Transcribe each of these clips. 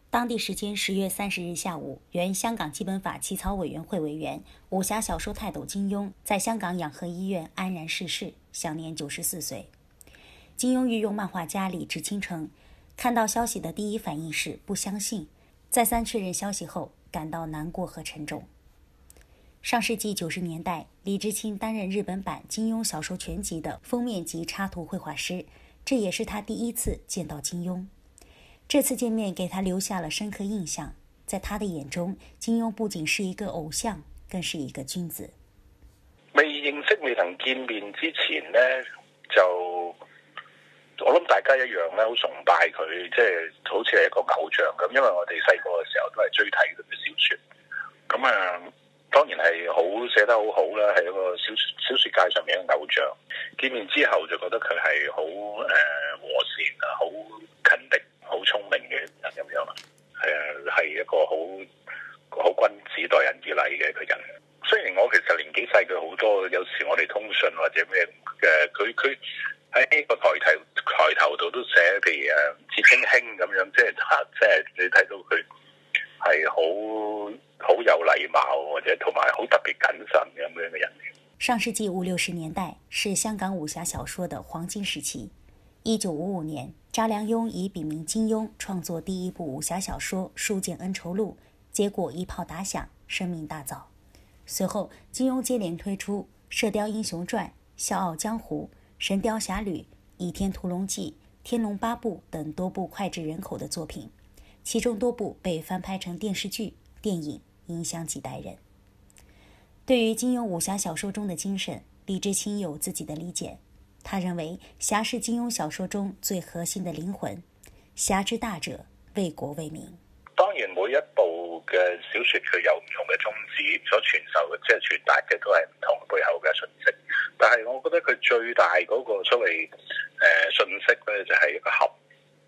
当地时间10月30日下午，原香港基本法起草委员会委员、武侠小说泰斗金庸在香港养和医院安然逝世，享年94岁。金庸御用漫画家李志清称，看到消息的第一反应是不相信，再三确认消息后感到难过和沉重。上世纪90年代，李志清担任日本版金庸小说全集的封面及插图绘画师，这也是他第一次见到金庸。这次见面给他留下了深刻印象，在他的眼中，金庸不仅是一个偶像，更是一个君子。 未認識、未能見面之前呢，就我諗大家一樣咧，好崇拜佢，即係好似係一個偶像咁。因為我哋細個嘅時候都係追睇佢嘅小説，咁當然係好寫得好好啦，係一個小説界上面嘅偶像。見面之後就覺得佢係好和善啊，好勤力。好聰明嘅人咁樣啊，係一個好君子待人如禮嘅一個人。雖然我其實年紀細佢好多，有時我哋通訊或者咩佢喺個抬頭度都寫，譬如似卿卿咁樣，即係你睇到佢係好有禮貌，或者同埋好特別謹慎咁樣嘅人。 上世紀50、60年代是香港武俠小說的黃金時期。1955年，查良镛以筆名金庸創作第一部武俠小說《書劍恩仇錄》，結果一炮打響，聲名大噪。隨後，金庸接連推出《射雕英雄傳》《笑傲江湖》《神雕俠侶》《倚天屠龍記》《天龍八部》等多部膾炙人口的作品，其中多部被翻拍成電視劇、電影，影響幾代人。對於金庸武俠小說中的精神，李志清有自己的理解。他認為俠是金庸小說中最核心的靈魂，俠之大者，為國為民。 當然每一部嘅小說佢有唔同嘅宗旨，所傳授嘅即係傳達嘅都係唔同背後嘅信息。但係我覺得佢最大嗰個所謂信息咧，就係一個合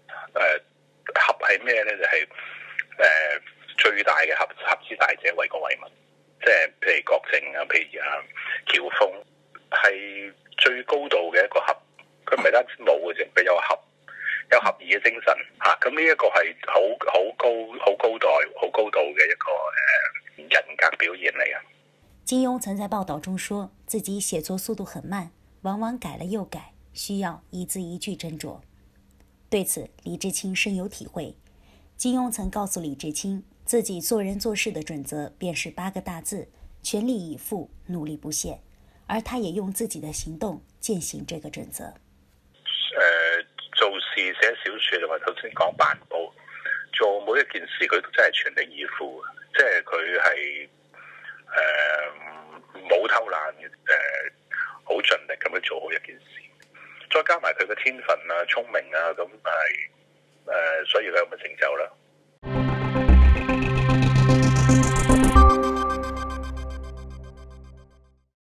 係咩咧？就係最大嘅俠之大者，為國為民。即係譬如郭靖啊，譬如喬峯係最高度嘅一個俠，佢唔係單止武嘅啫，佢有合義嘅精神嚇。咁呢一個係好高度嘅一個人格表現嚟啊。 金庸曾在報道中說自己寫作速度很慢，往往改了又改，需要一字一句斟酌。對此，李志清深有體會。金庸曾告訴李志清，自己做人做事的準則便是8個大字：全力以赴，努力不懈。而他也用自己的行動踐行這個準則。 做事寫小說或頭先講辦報，做每一件事佢都真係全力以赴，即係佢係冇偷懶嘅，好盡力咁樣做好一件事。再加埋佢嘅天分啊、聰明啊，咁係所以佢有咁嘅成就啦。